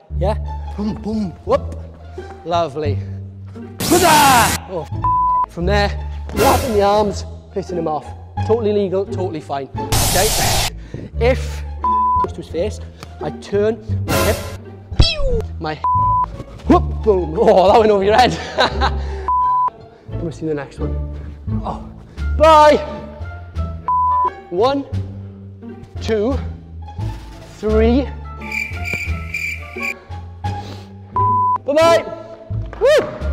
Yeah? Boom, boom, whoop. Lovely. Oh, from there, wrapping the arms, pissing him off. Totally legal, totally fine. Okay? If goes to his face, I turn my hip, whoop, boom. Oh, that went over your head. We'll see the next one. Oh, bye. 1, 2, 3. Bye-bye. Woo!